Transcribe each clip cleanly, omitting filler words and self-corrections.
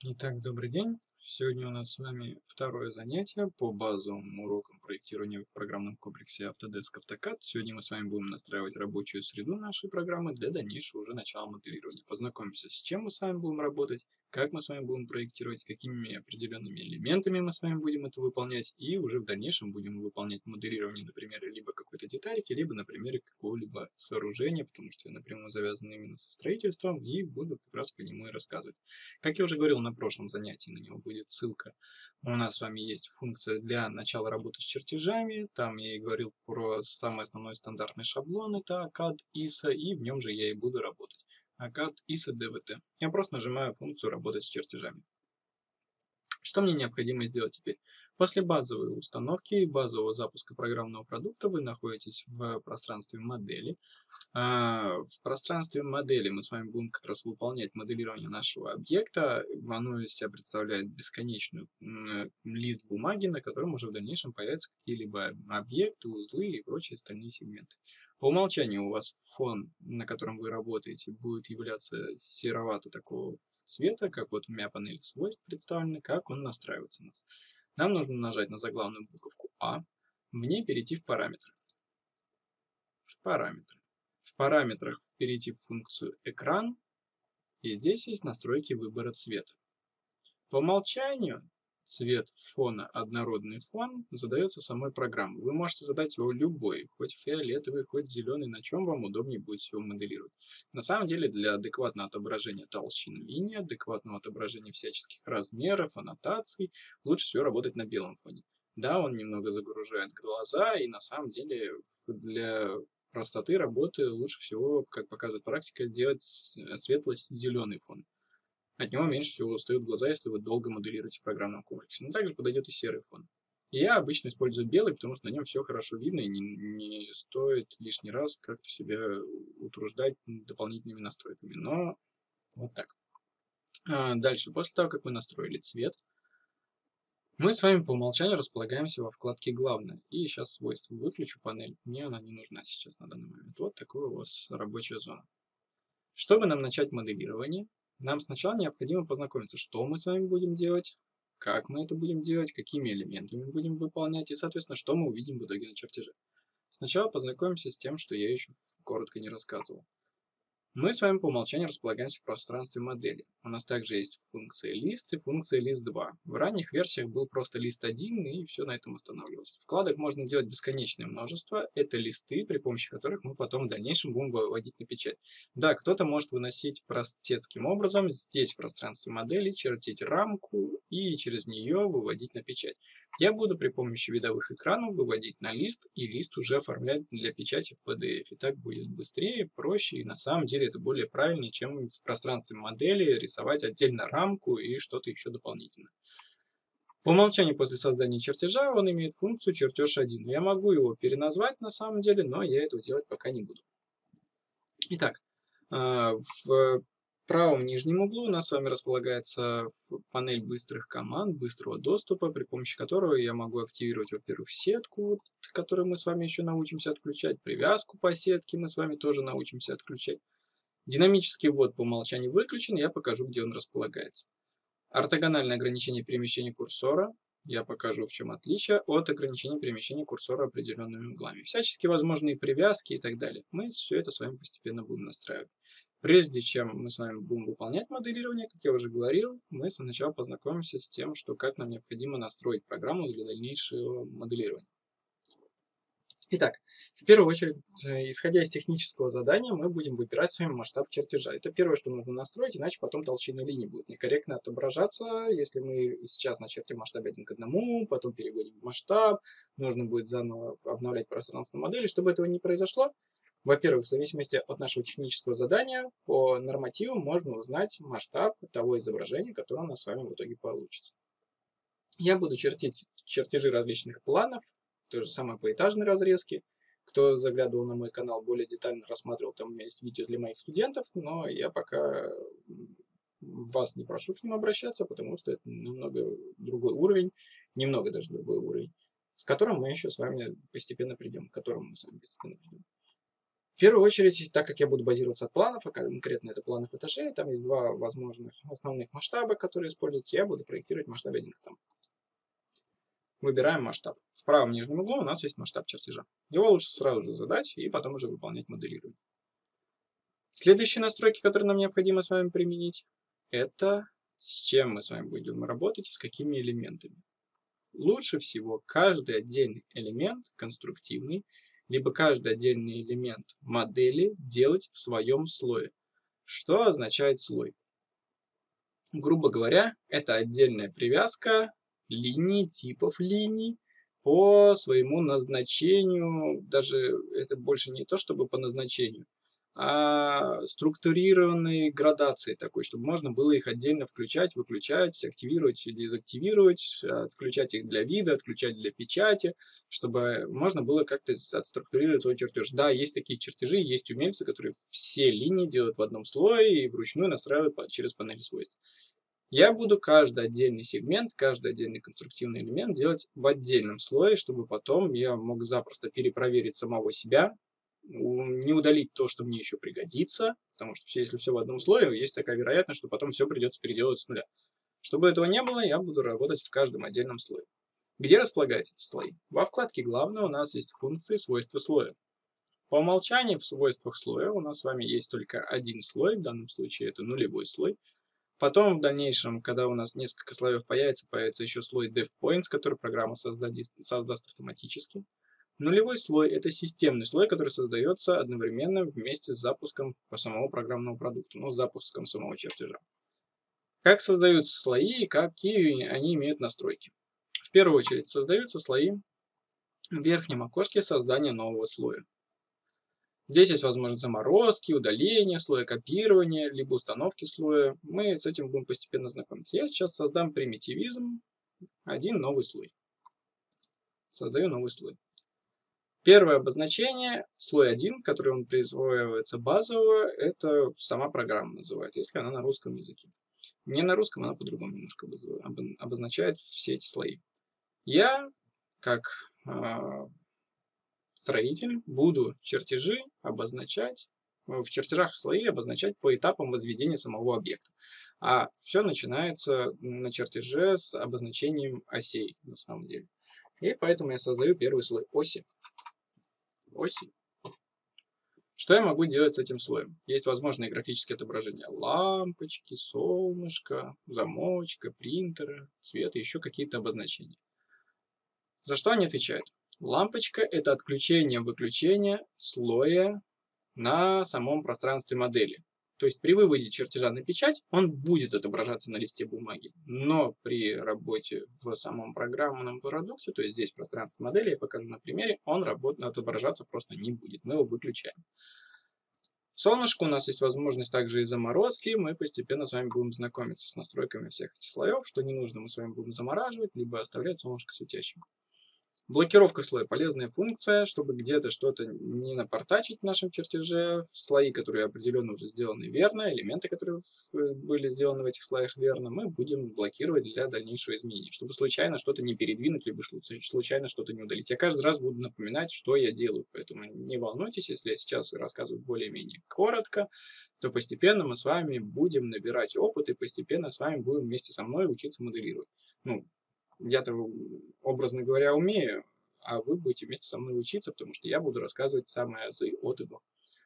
Итак, добрый день. Сегодня у нас с вами второе занятие по базовым урокам проектирования в программном комплексе Autodesk AutoCAD. Сегодня мы с вами будем настраивать рабочую среду нашей программы для дальнейшего уже начала моделирования. Познакомимся, с чем мы с вами будем работать, как мы с вами будем проектировать, какими определенными элементами мы с вами будем это выполнять, и уже в дальнейшем будем выполнять моделирование на примере либо какой-то детальки, либо на примере какого-либо сооружения, потому что я напрямую завязан именно со строительством и буду как раз по нему и рассказывать. Как я уже говорил на прошлом занятии, на него будет ссылка. У нас с вами есть функция для начала работы с чертежами. Там я и говорил про самый основной стандартный шаблон, это ACAD ISO, и в нем же я и буду работать. ACAD ISO DVT. Я просто нажимаю функцию работать с чертежами. Что мне необходимо сделать теперь? После базовой установки и базового запуска программного продукта вы находитесь в пространстве модели. В пространстве модели мы с вами будем как раз выполнять моделирование нашего объекта. Оно из себя представляет бесконечный лист бумаги, на котором уже в дальнейшем появятся какие-либо объекты, узлы и прочие остальные сегменты. По умолчанию у вас фон, на котором вы работаете, будет являться серовато такого цвета, как вот у меня панель свойств представлена, как он настраивается у нас. Нам нужно нажать на заглавную буковку А, в ней перейти в параметры. В параметры. В параметрах перейти в функцию «Экран», и здесь есть настройки выбора цвета. По умолчанию цвет фона, однородный фон, задается самой программой. Вы можете задать его любой, хоть фиолетовый, хоть зеленый, на чем вам удобнее будет его моделировать. На самом деле для адекватного отображения толщин линий, адекватного отображения всяческих размеров, аннотаций, лучше всего работать на белом фоне. Да, он немного загружает глаза, и на самом деле для простоты работы лучше всего, как показывает практика, делать светло-зеленый фон. От него меньше всего устают глаза, если вы долго моделируете в программном комплексе. Но также подойдет и серый фон. И я обычно использую белый, потому что на нем все хорошо видно и не стоит лишний раз как-то себя утруждать дополнительными настройками. Но вот так. Дальше, после того, как мы настроили цвет, мы с вами по умолчанию располагаемся во вкладке «Главное». И сейчас свойства выключу панель. Мне она не нужна сейчас на данный момент. Вот такая у вас рабочая зона. Чтобы нам начать моделирование, нам сначала необходимо познакомиться, что мы с вами будем делать, как мы это будем делать, какими элементами будем выполнять и, соответственно, что мы увидим в итоге на чертеже. Сначала познакомимся с тем, что я еще коротко не рассказывал. Мы с вами по умолчанию располагаемся в пространстве модели. У нас также есть функция лист и функция лист 2. В ранних версиях был просто лист 1 и все на этом останавливалось. Вкладок можно делать бесконечное множество. Это листы, при помощи которых мы потом в дальнейшем будем выводить на печать. Да, кто-то может выносить простецким образом здесь в пространстве модели, чертить рамку и через нее выводить на печать. Я буду при помощи видовых экранов выводить на лист, и лист уже оформлять для печати в PDF. И так будет быстрее, проще, и на самом деле это более правильнее, чем в пространстве модели рисовать отдельно рамку и что-то еще дополнительно. По умолчанию после создания чертежа он имеет функцию чертеж 1. Я могу его переназвать на самом деле, но я этого делать пока не буду. Итак, в правом нижнем углу у нас с вами располагается панель быстрых команд, быстрого доступа, при помощи которого я могу активировать, во-первых, сетку, которую мы с вами еще научимся отключать, привязку по сетке мы с вами тоже научимся отключать. Динамический ввод по умолчанию выключен, я покажу, где он располагается. Ортогональное ограничение перемещения курсора. Я покажу, в чем отличие от ограничения перемещения курсора определенными углами. Всяческие возможные привязки и так далее. Мы все это с вами постепенно будем настраивать. Прежде чем мы с вами будем выполнять моделирование, как я уже говорил, мы сначала познакомимся с тем, что как нам необходимо настроить программу для дальнейшего моделирования. Итак, в первую очередь, исходя из технического задания, мы будем выбирать с вами масштаб чертежа. Это первое, что нужно настроить, иначе потом толщина линий будет некорректно отображаться. Если мы сейчас начертим масштаб 1 к 1, потом переводим в масштаб, нужно будет заново обновлять пространство модели. Чтобы этого не произошло, во-первых, в зависимости от нашего технического задания, по нормативу можно узнать масштаб того изображения, которое у нас с вами в итоге получится. Я буду чертить чертежи различных планов, то же самое по этажной разрезке. Кто заглядывал на мой канал, более детально рассматривал, там у меня есть видео для моих студентов, но я пока вас не прошу к ним обращаться, потому что это немного другой уровень, немного даже другой уровень, с которым мы еще с вами постепенно придем, к которому мы с вами постепенно придем. В первую очередь, так как я буду базироваться от планов, а конкретно это планы этажей, там есть два возможных основных масштаба, которые используются, я буду проектировать масштаб 1 к 100. Выбираем масштаб. В правом нижнем углу у нас есть масштаб чертежа. Его лучше сразу же задать и потом уже выполнять моделирование. Следующие настройки, которые нам необходимо с вами применить, это с чем мы с вами будем работать и с какими элементами. Лучше всего каждый отдельный элемент конструктивный, либо каждый отдельный элемент модели делать в своем слое. Что означает слой? Грубо говоря, это отдельная привязка линий, типов линий по своему назначению. Даже это больше не то, чтобы по назначению, а структурированной градации такой, чтобы можно было их отдельно включать, выключать, активировать, дезактивировать, отключать их для вида, отключать для печати, чтобы можно было как-то отструктурировать свой чертеж. Да, есть такие чертежи, есть умельцы, которые все линии делают в одном слое и вручную настраивают через панель свойств. Я буду каждый отдельный сегмент, каждый отдельный конструктивный элемент делать в отдельном слое, чтобы потом я мог запросто перепроверить самого себя, не удалить то, что мне еще пригодится, потому что если все в одном слое, есть такая вероятность, что потом все придется переделать с нуля. Чтобы этого не было, я буду работать в каждом отдельном слое. Где располагаются эти слои? Во вкладке «Главное» у нас есть функции «Свойства слоя». По умолчанию в свойствах слоя у нас с вами есть только один слой, в данном случае это нулевой слой. Потом в дальнейшем, когда у нас несколько слоев появится еще слой DevPoints, который программа создаст автоматически. Нулевой слой – это системный слой, который создается одновременно вместе с запуском самого программного продукта, с запуском самого чертежа. Как создаются слои и какие они имеют настройки? В первую очередь создаются слои в верхнем окошке создания нового слоя. Здесь есть возможность заморозки, удаления слоя, копирования, либо установки слоя. Мы с этим будем постепенно знакомиться. Я сейчас создам примитивизм, один новый слой. Создаю новый слой. Первое обозначение, слой 1, который он присваивается базового, это сама программа называет, если она на русском языке. Не на русском, она по-другому немножко обозначает все эти слои. Я, как строитель, буду чертежи обозначать, в чертежах слои обозначать по этапам возведения самого объекта. А все начинается на чертеже с обозначением осей, на самом деле. И поэтому я создаю первый слой оси. Что я могу делать с этим слоем? Есть возможные графические отображения лампочки, солнышко, замочка, принтера, цвета, еще какие-то обозначения. За что они отвечают? Лампочка – это отключение-выключение слоя на самом пространстве модели. То есть при выводе чертежа на печать он будет отображаться на листе бумаги, но при работе в самом программном продукте, то есть здесь пространство модели, я покажу на примере, он отображаться просто не будет, мы его выключаем. Солнышко, у нас есть возможность также и заморозки, мы постепенно с вами будем знакомиться с настройками всех этих слоев, что не нужно, мы с вами будем замораживать, либо оставлять солнышко светящим. Блокировка слоя – полезная функция, чтобы где-то что-то не напортачить в нашем чертеже. Слои, которые определенно уже сделаны верно, элементы, которые были сделаны в этих слоях верно, мы будем блокировать для дальнейшего изменения, чтобы случайно что-то не передвинуть, либо случайно что-то не удалить. Я каждый раз буду напоминать, что я делаю, поэтому не волнуйтесь, если я сейчас рассказываю более-менее коротко, то постепенно мы с вами будем набирать опыт и постепенно с вами будем вместе со мной учиться моделировать. Я-то, образно говоря, умею, а вы будете вместе со мной учиться, потому что я буду рассказывать самые азы от и до.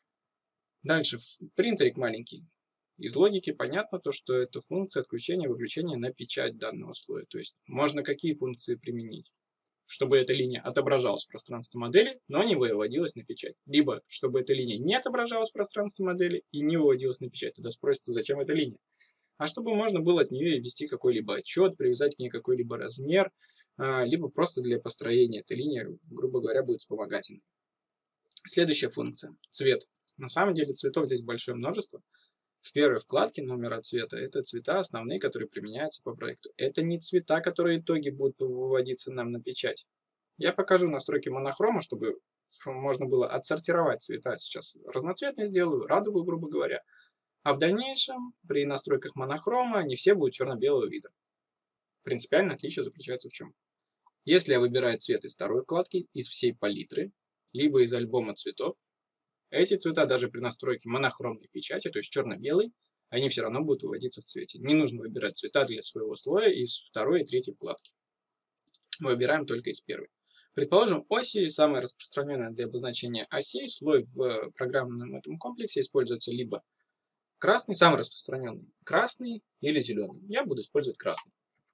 Дальше, принтерик маленький. Из логики понятно то, что это функция отключения-выключения на печать данного слоя. То есть можно какие функции применить? Чтобы эта линия отображалась в пространстве модели, но не выводилась на печать. Либо чтобы эта линия не отображалась в пространстве модели и не выводилась на печать. Тогда спросится, зачем эта линия? А чтобы можно было от нее ввести какой-либо отчет, привязать к ней какой-либо размер, либо просто для построения этой линии, грубо говоря, будет вспомогательной. Следующая функция – цвет. На самом деле цветов здесь большое множество. В первой вкладке номера цвета – это цвета основные, которые применяются по проекту. Это не цвета, которые в итоге будут выводиться нам на печать. Я покажу настройки монохрома, чтобы можно было отсортировать цвета. Сейчас разноцветные сделаю, радугу, грубо говоря. А в дальнейшем, при настройках монохрома, они все будут черно-белого вида. Принципиальное отличие заключается в чем? Если я выбираю цвет из второй вкладки, из всей палитры, либо из альбома цветов, Эти цвета даже при настройке монохромной печати, то есть черно-белый, они все равно будут выводиться в цвете. Не нужно выбирать цвета для своего слоя из второй и третьей вкладки. Выбираем только из первой. Предположим, оси, самое распространенное для обозначения осей, слой в программном этом комплексе используется либо красный, самый распространенный, красный или зеленый. Я буду использовать красный.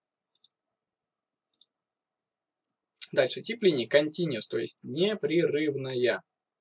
Дальше, тип линии continuous, то есть непрерывная.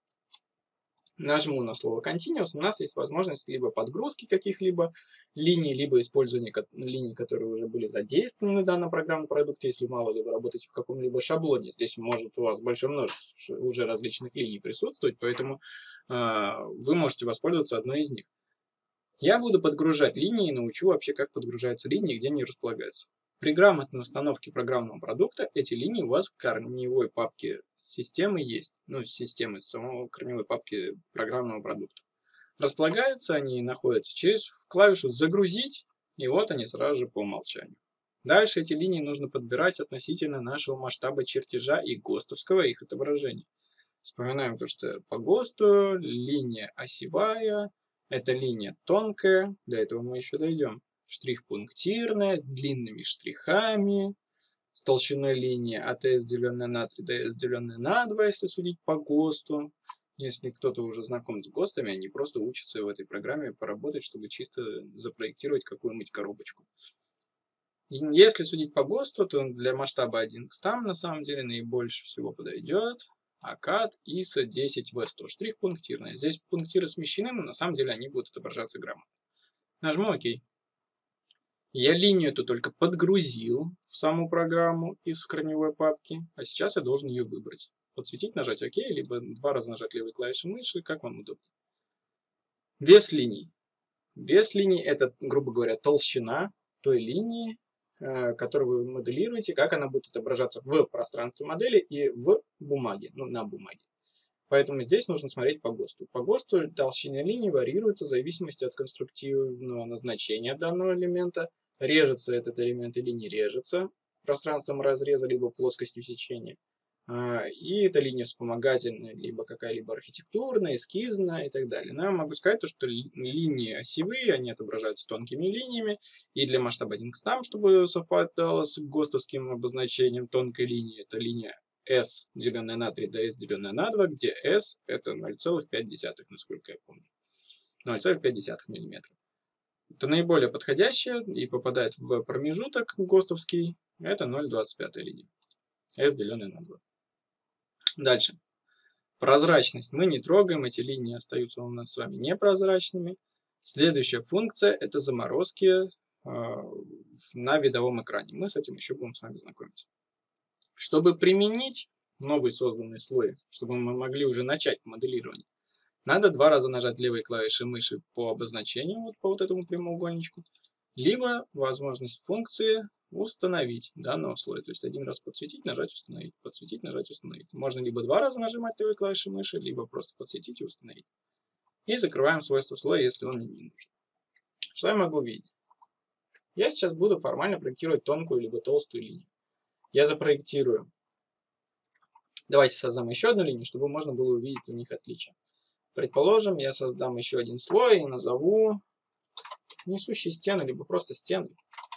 Нажму на слово continuous, у нас есть возможность либо подгрузки каких-либо линий, либо использования линий, которые уже были задействованы в данном программном продукте, если мало ли вы работаете в каком-либо шаблоне. Здесь может у вас большое множество уже различных линий присутствовать, поэтому вы можете воспользоваться одной из них. Я буду подгружать линии и научу вообще, как подгружаются линии, где они располагаются. При грамотной установке программного продукта эти линии у вас в корневой папке системы есть. Ну, системы самой корневой папки программного продукта. Располагаются они и находятся через клавишу «Загрузить», и вот они сразу же по умолчанию. Дальше эти линии нужно подбирать относительно нашего масштаба чертежа и ГОСТовского их отображения. Вспоминаем то, что по ГОСТу линия осевая, это линия тонкая, до этого мы еще дойдем. Штрих-пунктирная, с длинными штрихами, с толщиной линии АТС, деленная на 3, ДС, деленная на 2, если судить по ГОСТу. Если кто-то уже знаком с ГОСТами, они просто учатся в этой программе поработать, чтобы чисто запроектировать какую-нибудь коробочку. И если судить по ГОСТу, то для масштаба 1 к 100 на самом деле наибольше всего подойдет ACAD ISO 10V100. Штрих пунктирная. Здесь пунктиры смещены, но на самом деле они будут отображаться грамотно. Нажму ОК. Я линию эту только подгрузил в саму программу из корневой папки, а сейчас я должен ее выбрать. Подсветить, нажать ОК, либо 2 раза нажать левой клавишей мыши, как вам удобно. Вес линий. Вес линий это, грубо говоря, толщина той линии, которую вы моделируете, как она будет отображаться в пространстве модели и в бумаге, ну, на бумаге. Поэтому здесь нужно смотреть по ГОСТу. По ГОСТу толщина линии варьируется в зависимости от конструктивного назначения данного элемента. Режется этот элемент или не режется пространством разреза, либо плоскостью сечения. И эта линия вспомогательная, либо какая-либо архитектурная, эскизная и так далее. Но я могу сказать, что линии осевые, они отображаются тонкими линиями. И для масштаба 1 к 100, чтобы совпадало с ГОСТовским обозначением тонкой линии, это линия S, деленная на 3, DS, деленная на 2, где S это 0,5, насколько я помню. 0,5 мм. Это наиболее подходящая и попадает в промежуток ГОСТовский. Это 0,25 линия. S, деленная на 2. Дальше. Прозрачность мы не трогаем, эти линии остаются у нас с вами непрозрачными. Следующая функция это заморозки на видовом экране. Мы с этим еще будем с вами знакомиться. Чтобы применить новый созданный слой, чтобы мы могли уже начать моделирование, надо 2 раза нажать левой клавишей мыши по обозначению, вот по вот этому прямоугольничку, либо возможность функции установить данного слоя. То есть 1 раз подсветить, нажать установить, подсветить, нажать установить. Можно либо 2 раза нажимать левой клавишей мыши, либо просто подсветить и установить. И закрываем свойство слоя, если он мне не нужен. Что я могу видеть? Я сейчас буду формально проектировать тонкую либо толстую линию. Я запроектирую. Давайте создам еще одну линию, чтобы можно было увидеть у них отличия. Предположим, я создам еще один слой и назову несущие стены, либо просто стены,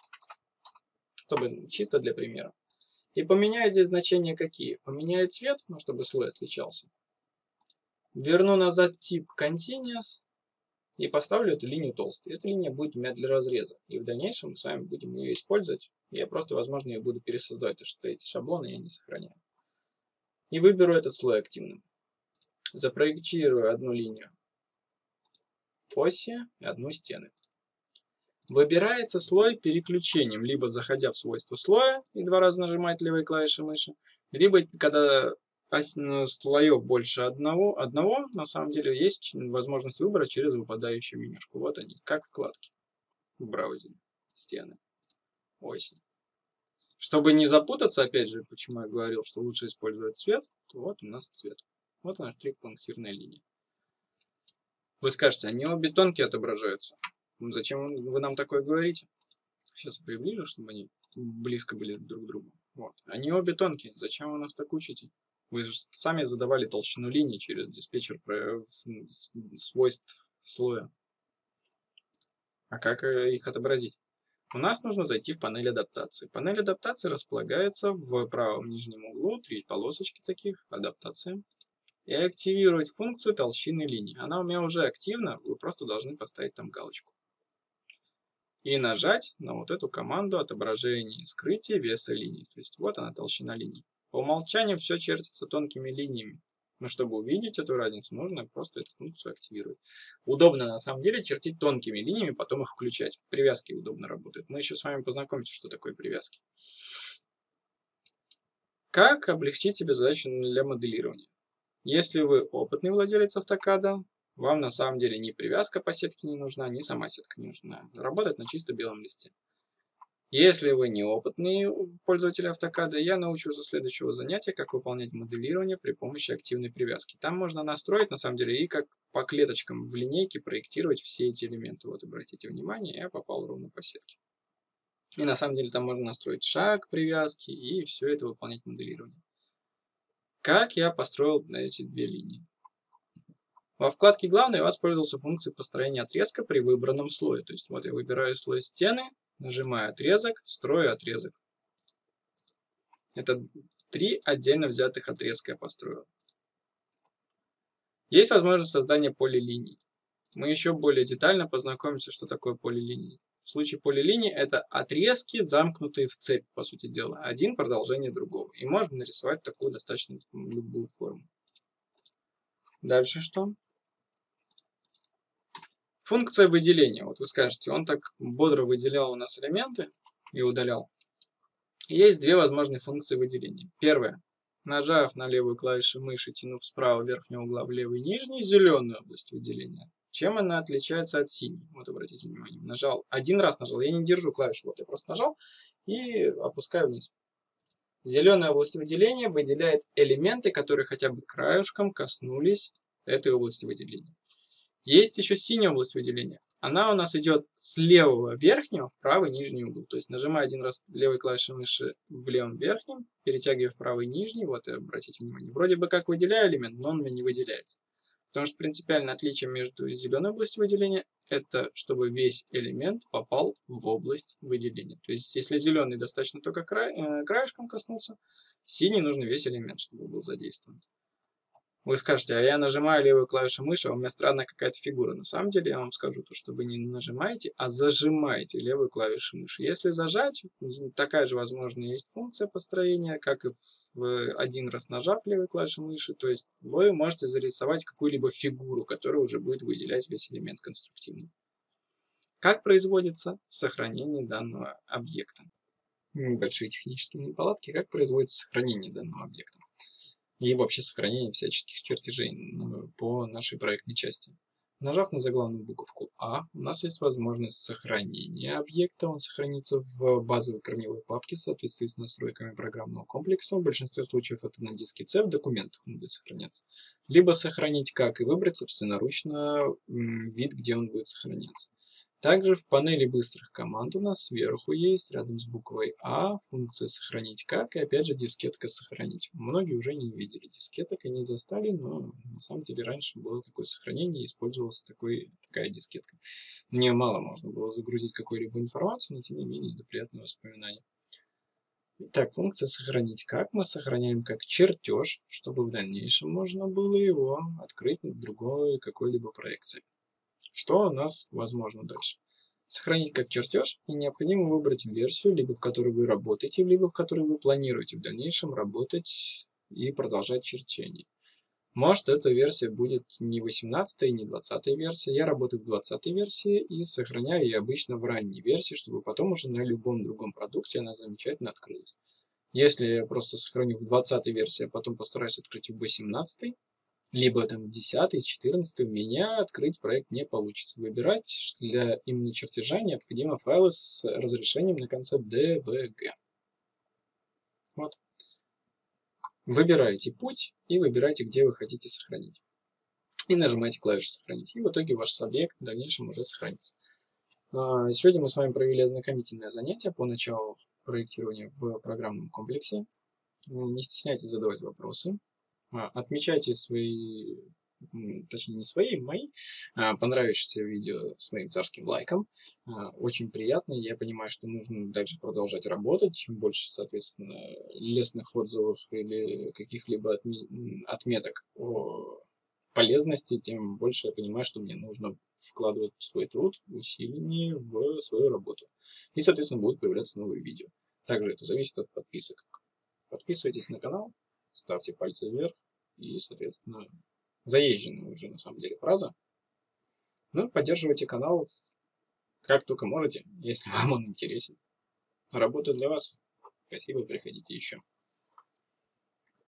чтобы чисто для примера. И поменяю здесь значения какие? Поменяю цвет, ну, чтобы слой отличался. Верну назад тип Continuous и поставлю эту линию толстой. Эта линия будет у меня для разреза. И в дальнейшем мы с вами будем ее использовать. Я просто, возможно, ее буду пересоздавать, потому что эти шаблоны я не сохраняю. И выберу этот слой активным. Запроектирую одну линию оси и одну стены. Выбирается слой переключением, либо заходя в свойства слоя и 2 раза нажимать левой клавишей мыши, либо когда слоев больше одного, на самом деле есть возможность выбора через выпадающую менюшку. Вот они, как вкладки в браузере. Стены, оси. Чтобы не запутаться, опять же, почему я говорил, что лучше использовать цвет, то вот у нас цвет. Вот она, штрих-пунктирная линия. Вы скажете, они обе тонкие отображаются. Зачем вы нам такое говорите? Сейчас я приближу, чтобы они близко были друг к другу. Вот. Они обе тонкие. Зачем вы нас так учите? Вы же сами задавали толщину линий через диспетчер свойств слоя. А как их отобразить? У нас нужно зайти в панель адаптации. Панель адаптации располагается в правом нижнем углу, 3 полосочки таких, адаптация. И активировать функцию толщины линий. Она у меня уже активна, вы просто должны поставить там галочку. И нажать на вот эту команду отображения и скрытия веса линий. То есть вот она, толщина линий. По умолчанию все чертится тонкими линиями. Но чтобы увидеть эту разницу, нужно просто эту функцию активировать. Удобно на самом деле чертить тонкими линиями, потом их включать. Привязки удобно работают. Мы еще с вами познакомимся, что такое привязки. Как облегчить себе задачу для моделирования? Если вы опытный владелец автокада, вам на самом деле ни привязка по сетке не нужна, ни сама сетка не нужна. Работать на чисто белом листе. Если вы неопытный пользователь автокада, я научу со следующего занятия, как выполнять моделирование при помощи активной привязки. Там можно настроить, на самом деле, и как по клеточкам в линейке проектировать все эти элементы. Вот обратите внимание, я попал ровно по сетке. И на самом деле там можно настроить шаг привязки и все это выполнять моделирование. Как я построил эти две линии? Во вкладке «Главное» я воспользовался функцией построения отрезка при выбранном слое. То есть вот я выбираю слой стены, нажимаю отрезок, строю отрезок. Это 3 отдельно взятых отрезка я построил. Есть возможность создания полилиний. Мы еще более детально познакомимся, что такое полилинии. В случае полилиний это отрезки, замкнутые в цепь, по сути дела. Один продолжение другого. И можно нарисовать такую достаточно любую форму. Дальше что? Функция выделения. Вот вы скажете, он так бодро выделял у нас элементы и удалял. Есть две возможные функции выделения. Первая. Нажав на левую клавишу мыши, тянув справа верхнего угла в левый нижний, зеленую область выделения. Чем она отличается от синей? Вот обратите внимание. Нажал, один раз нажал, я не держу клавишу, вот я просто нажал и опускаю вниз. Зеленая область выделения выделяет элементы, которые хотя бы краешком коснулись этой области выделения. Есть еще синяя область выделения. Она у нас идет с левого верхнего в правый нижний угол. То есть нажимаю один раз левой клавишей мыши в левом верхнем, перетягиваю в правый нижний. Вот и обратите внимание. Вроде бы как выделяю элемент, но он у меня не выделяется. Потому что принципиальное отличие между зеленой областью выделения это чтобы весь элемент попал в область выделения. То есть если зеленый достаточно только краешком коснуться, синий нужно весь элемент, чтобы был задействован. Вы скажете, а я нажимаю левую клавишу мыши, а у меня странная какая-то фигура. На самом деле я вам скажу, то, что вы не нажимаете, а зажимаете левую клавишу мыши. Если зажать, такая же возможно есть функция построения, как и один раз нажав левой клавишу мыши. То есть вы можете зарисовать какую-либо фигуру, которая уже будет выделять весь элемент конструктивно. Как производится сохранение данного объекта? Небольшие технические неполадки. Как производится сохранение данного объекта? И вообще сохранение всяческих чертежей по нашей проектной части. Нажав на заглавную буковку А, у нас есть возможность сохранения объекта. Он сохранится в базовой корневой папке в соответствии с настройками программного комплекса. В большинстве случаев это на диске C, в документах он будет сохраняться. Либо сохранить как и выбрать собственноручно вид, где он будет сохраняться. Также в панели быстрых команд у нас сверху есть, рядом с буквой А, функция «Сохранить как», и опять же дискетка «Сохранить». Многие уже не видели дискеток и не застали, но на самом деле раньше было такое сохранение, и использовалась такая дискетка. Мне мало можно было загрузить какой-либо информацию, но тем не менее это приятное воспоминание. Итак, функция «Сохранить как» мы сохраняем как чертеж, чтобы в дальнейшем можно было его открыть в другой какой-либо проекции. Что у нас возможно дальше? Сохранить как чертеж, и необходимо выбрать версию, либо в которой вы работаете, либо в которой вы планируете в дальнейшем работать и продолжать чертение. Может, эта версия будет не 18 не 20 версия. Я работаю в 20 версии и сохраняю ее обычно в ранней версии, чтобы потом уже на любом другом продукте она замечательно открылась. Если я просто сохраню в 20 версии, а потом постараюсь открыть в 18, либо там 10, 14, у меня открыть проект не получится. Выбирать для именно чертежа необходимо файлы с разрешением на конце DBG. Вот. Выбираете путь и выбираете, где вы хотите сохранить. И нажимаете клавишу «Сохранить». И в итоге ваш объект в дальнейшем уже сохранится. Сегодня мы с вами провели ознакомительное занятие по началу проектирования в программном комплексе. Не стесняйтесь задавать вопросы. Отмечайте свои, точнее не свои, мои, понравившиеся видео своим царским лайком. Очень приятно. Я понимаю, что нужно дальше продолжать работать. Чем больше, соответственно, лестных отзывов или каких-либо отметок о полезности, тем больше я понимаю, что мне нужно вкладывать свой труд, усиление в свою работу. И, соответственно, будут появляться новые видео. Также это зависит от подписок. Подписывайтесь на канал, ставьте пальцы вверх и, соответственно, заезженная уже на самом деле фраза. Ну, поддерживайте канал как только можете, если вам он интересен. Работаю для вас. Спасибо, приходите еще.